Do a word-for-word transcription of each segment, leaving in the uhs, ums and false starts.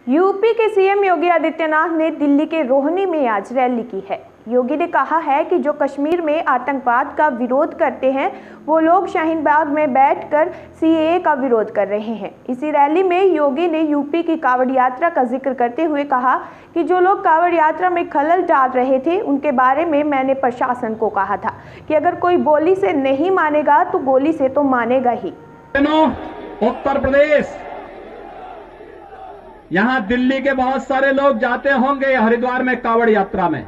UP के CM Yogi Adityanath ने दिल्ली के रोहनी में आज रैली की है। योगी ने कहा है कि जो कश्मीर में आतंकवाद का विरोध करते हैं वो लोग शाहीन बाग में बैठकर सीएए का विरोध कर रहे हैं। इसी रैली में योगी ने यूपी की कांवड़ यात्रा का जिक्र करते हुए कहा कि जो लोग कांवड़ यात्रा में खलल डाल रहे थे उनके बारे में मैंने प्रशासन को कहा था कि अगर कोई गोली से नहीं मानेगा तो गोली से तो मानेगा ही। उत्तर प्रदेश, यहां दिल्ली के बहुत सारे लोग जाते होंगे हरिद्वार में कांवड़ यात्रा में।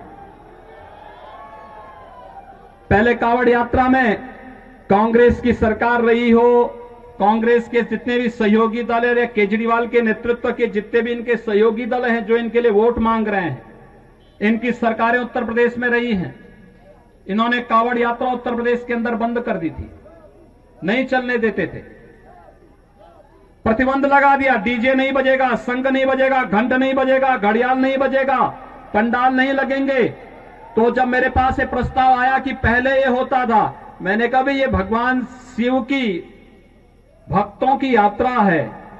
पहले कांवड़ यात्रा में कांग्रेस की सरकार रही हो, कांग्रेस के जितने भी सहयोगी दल है, केजरीवाल के नेतृत्व के जितने भी इनके सहयोगी दल हैं जो इनके लिए वोट मांग रहे हैं, इनकी सरकारें उत्तर प्रदेश में रही हैं। इन्होंने कांवड़ यात्रा उत्तर प्रदेश के अंदर बंद कर दी थी, नहीं चलने देते थे, प्रतिबंध लगा दिया। डीजे नहीं बजेगा, संग नहीं बजेगा, घंट नहीं बजेगा, घड़ियाल नहीं बजेगा, पंडाल नहीं लगेंगे। तो जब मेरे पास ये प्रस्ताव आया कि पहले ये होता था, मैंने कहा भाई ये भगवान शिव की भक्तों की यात्रा है,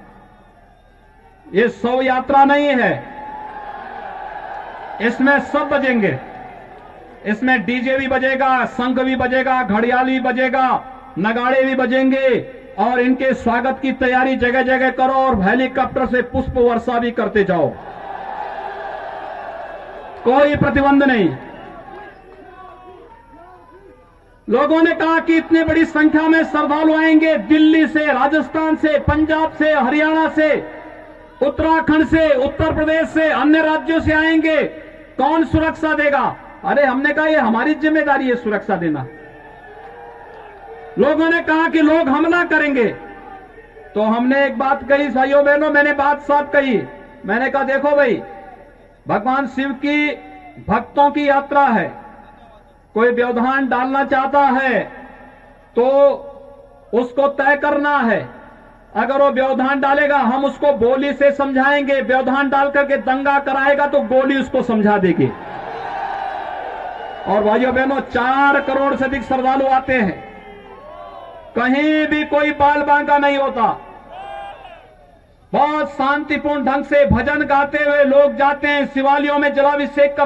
ये शव यात्रा नहीं है। इसमें सब बजेंगे, इसमें डीजे भी बजेगा, शंख भी बजेगा, घड़ियाल भी बजेगा, नगाड़े भी बजेंगे और इनके स्वागत की तैयारी जगह जगह करो और हेलीकॉप्टर से पुष्प वर्षा भी करते जाओ, कोई प्रतिबंध नहीं। लोगों ने कहा कि इतनी बड़ी संख्या में श्रद्धालु आएंगे, दिल्ली से, राजस्थान से, पंजाब से, हरियाणा से, उत्तराखंड से, उत्तर प्रदेश से, अन्य राज्यों से आएंगे, कौन सुरक्षा देगा? अरे हमने कहा ये हमारी जिम्मेदारी है सुरक्षा देना। लोगों ने कहा कि लोग हमला करेंगे, तो हमने एक बात कही, भाइयों बहनों, मैंने बात साफ कही। मैंने कहा देखो भाई, भगवान शिव की भक्तों की यात्रा है, कोई व्यवधान डालना चाहता है तो उसको तय करना है। अगर वो व्यवधान डालेगा हम उसको गोली से समझाएंगे, व्यवधान डाल करके दंगा कराएगा तो गोली उसको समझा देगी। और भाइयों बहनों, चार करोड़ से अधिक श्रद्धालु आते हैं, कहीं भी कोई बाल बांका नहीं होता। बहुत शांतिपूर्ण ढंग से भजन गाते हुए लोग जाते हैं, शिवालयों में जलाभिषेक का